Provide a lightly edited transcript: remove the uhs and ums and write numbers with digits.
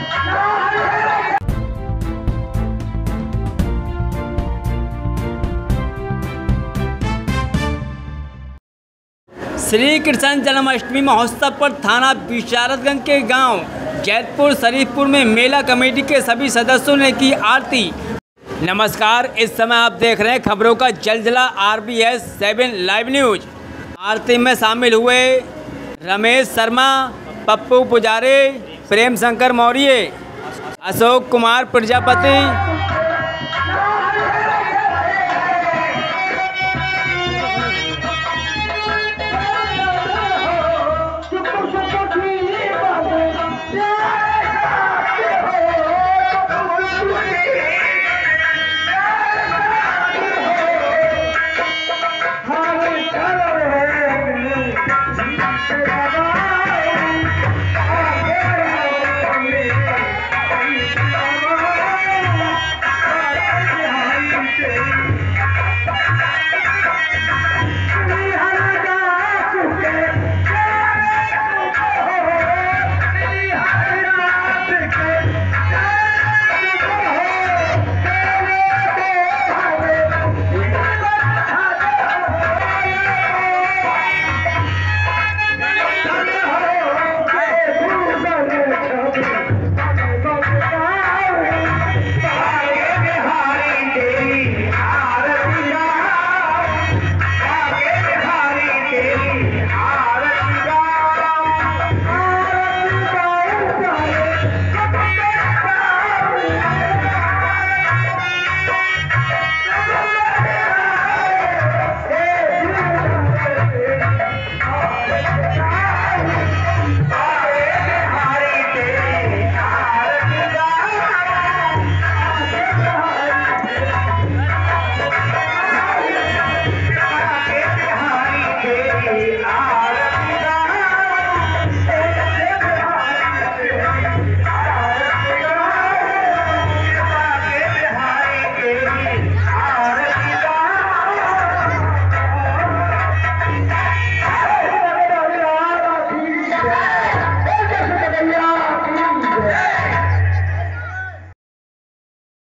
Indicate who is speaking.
Speaker 1: श्री कृष्ण जन्माष्टमी महोत्सव पर थाना बिशारतगंज के गांव जैतपुर शरीफपुर में मेला कमेटी के सभी सदस्यों ने की आरती। नमस्कार, इस समय आप देख रहे हैं खबरों का जलजला RBS 7 लाइव न्यूज। आरती में शामिल हुए रमेश शर्मा, पप्पू पुजारी, प्रेम शंकर मौर्य, अशोक कुमार प्रजापति,